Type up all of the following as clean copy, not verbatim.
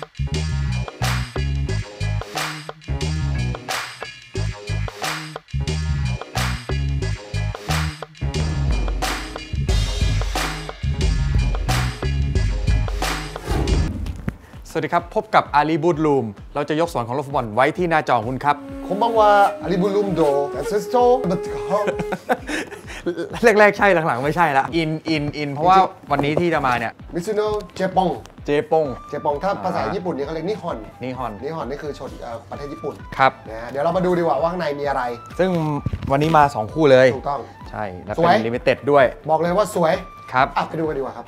สวัสดีครับพบกับอาลีบูดลูมเราจะยกส่วนของรถฟุตบอลไว้ที่หน้าจอคุณครับこんばんはอาลีบูดลูมโดเซสโตแรกๆใช่หลังๆไม่ใช่ละอินเพราะว่าวันนี้ที่จะมาเนี่ยมิซุโนะเจปงเจปงถ้าภาษาญี่ปุ่นนี่เขาเรียกนิฮอนนี่คือชนประเทศญี่ปุ่นครับนะเดี๋ยวเรามาดูดีกว่าข้างในมีอะไรซึ่งวันนี้มา2คู่เลยถูกต้องใช่และเป็นลิมิเต็ดด้วยบอกเลยว่าสวยครับไปดูกันดีกว่าครับ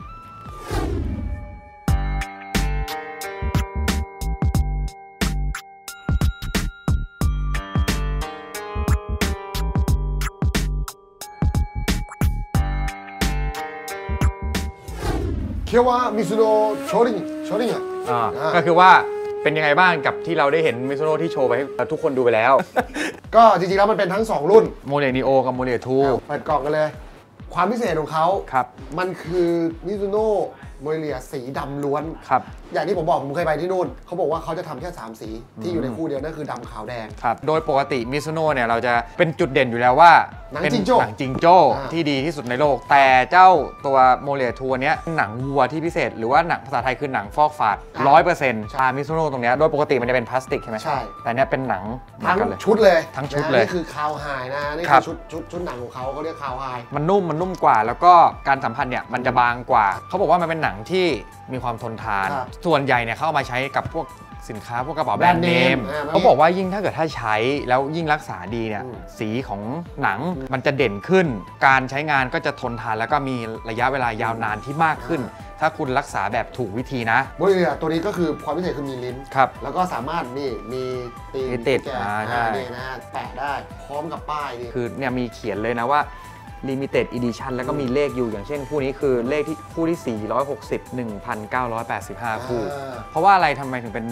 เคียวะมิซุโนะโชริงก็คือว่าเป็นยังไงบ้างกับที่เราได้เห็นมิซุโนะที่โชว์ไปให้ทุกคนดูไปแล้วก็จริงๆแล้วมันเป็นทั้ง2รุ่นโมเลนีโอกับโมเลทูเปิดกล่องกันเลยความพิเศษของเขาครับมันคือมิซุโนะโมเลียสีดำล้วนครับอย่างที่ผมบอกผมเคยไปที่นู่นเขาบอกว่าเขาจะทำแค่3สีที่อยู่ในคู่เดียวนั่นคือดำขาวแดงครับโดยปกติมิซุโนะเนี่ยเราจะเป็นจุดเด่นอยู่แล้วว่าเป็นหนังจิงโจ้ที่ดีที่สุดในโลกแต่เจ้าตัวโมเลทัวร์เนี้ยหนังวัวที่พิเศษหรือว่าหนังภาษาไทยคือหนังฟอกฝาด 100% ชามิซุโนะตรงเนี้ยโดยปกติมันจะเป็นพลาสติกใช่ไหมใช่แต่เนี้ยเป็นหนังทั้งชุดเลยนี่คือคาวไฮนะนี่คือชุดหนังของเขาเรียกคาวไฮมันนุ่มกว่าแล้วก็การสัมผัสเนี่ยมันจะบางกว่าเขาบอกว่ามันเป็นหนังที่มีความทนทานส่วนใหญ่เนี่ยเขาเอามาใช้กับพวกสินค้าพวกกระเป๋าแบรนด์เนมเขาบอกว่ายิ่งถ้าเกิดถ้าใช้แล้วยิ่งรักษาดีเนี่ยสีของหนังมันจะเด่นขึ้นการใช้งานก็จะทนทานแล้วก็มีระยะเวลายาวนานที่มากขึ้นถ้าคุณรักษาแบบถูกวิธีนะโมเลียตัวนี้ก็คือความพิเศษคือมีลิ้นครับแล้วก็สามารถนี่มีติดนี่นะแปะได้พร้อมกับป้ายนี่คือเนี่ยมีเขียนเลยนะว่าLimited Edition แล้วก็มีเลขอยู่อย่างเช่นคู่นี้คือเลขที่คู่ที่460 1,985 คู่เพราะว่าอะไรทำไมถึงเป็น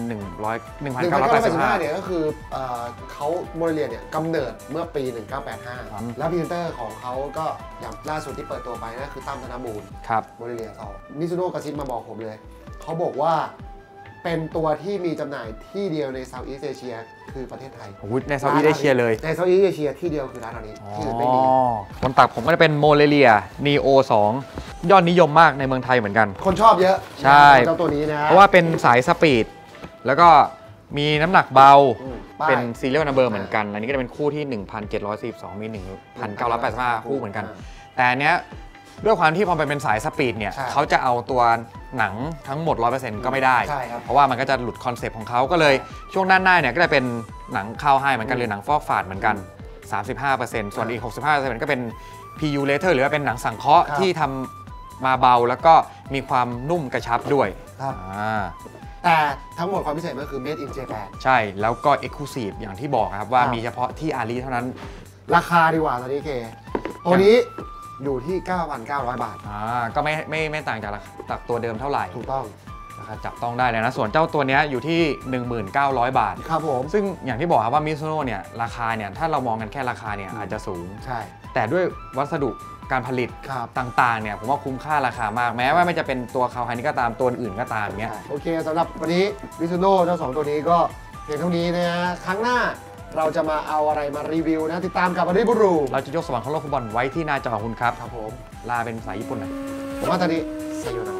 1,985 เนี่ยก็คือเขาโมเดลเนี่ยกำเนิดเมื่อปี 1985 แล้วพรีเซนเตอร์ของเขาก็อย่างล่าสุดที่เปิดตัวไปนั่นคือตั้มธนบูรณ์โมเดล2มิซุโนะกระซิบมาบอกผมเลยเขาบอกว่าเป็นตัวที่มีจำหน่ายที่เดียวในเซาท์อีสต์เอเชียคือประเทศไทยในเซาท์อีสต์เอเชียเลยในเซาท์อีสต์เอเชียที่เดียวคือร้านนี้ที่อื่นไม่มีคนตักผมก็จะเป็นโมเลเลียนีโอ2ยอดนิยมมากในเมืองไทยเหมือนกันคนชอบเยอะใช่เจ้าตัวนี้นะเพราะว่าเป็นสายสปีดแล้วก็มีน้ำหนักเบาเป็นซีเรียลนัมเบอร์เหมือนกันอันนี้ก็จะเป็นคู่ที่ 1,742 มี 1,985 คู่เหมือนกันแต่อันเนี้ยด้วยความที่พอเป็นสายสปีดเนี่ยเขาจะเอาตัวหนังทั้งหมด 100% ก็ไม่ได้เพราะว่ามันก็จะหลุดคอนเซปต์ของเขาก็เลยช่วงด้านหน้าเนี่ยก็จะเป็นหนังเข้าให้เหมือนกันหรือหนังฟอกฝาดเหมือนกัน 35% ส่วนอีก 65% ก็เป็น PU Leather หรือว่าเป็นหนังสังเคราะห์ที่ทำมาเบาแล้วก็มีความนุ่มกระชับด้วยแต่ทั้งหมดความพิเศษก็คือ Made in Japan ใช่แล้วก็ Exclusive อย่างที่บอกครับว่ามีเฉพาะที่อาลีเท่านั้นราคาดีกว่าตอนนี้เคตัวนี้อยู่ที่ 9,900 บาทก็ไม่ต่างจากตัวเดิมเท่าไหร่ถูกต้องราคาจับต้องได้เลยนะส่วนเจ้าตัวนี้อยู่ที่ 1,900 บาทครับผมซึ่งอย่างที่บอกครับว่ามิซุโนะเนี่ยราคาเนี่ยถ้าเรามองกันแค่ราคาเนี่ยอาจจะสูงใช่แต่ด้วยวัสดุการผลิตต่างๆเนี่ยผมว่าคุ้มค่าราคามากแม้ว่าไม่จะเป็นตัวคาวไฮนี่ก็ตามตัวอื่นก็ตามเงี้ยโอเคสำหรับวันนี้มิซุโนะเจ้า2ตัวนี้ก็เพียงเท่านี้นะครั้งหน้าเราจะมาเอาอะไรมารีวิวนะติดตามกับอาลีบูดลูมเราจะยกสวรรค์ของโลกฟุตบอลไว้ที่หน้าจอของคุณครับครับผมลาเป็นภาษาญี่ปุ่นหน่อยผมว่าตอนนี้ไซโยนา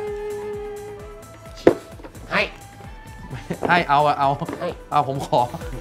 ให้ผมขอ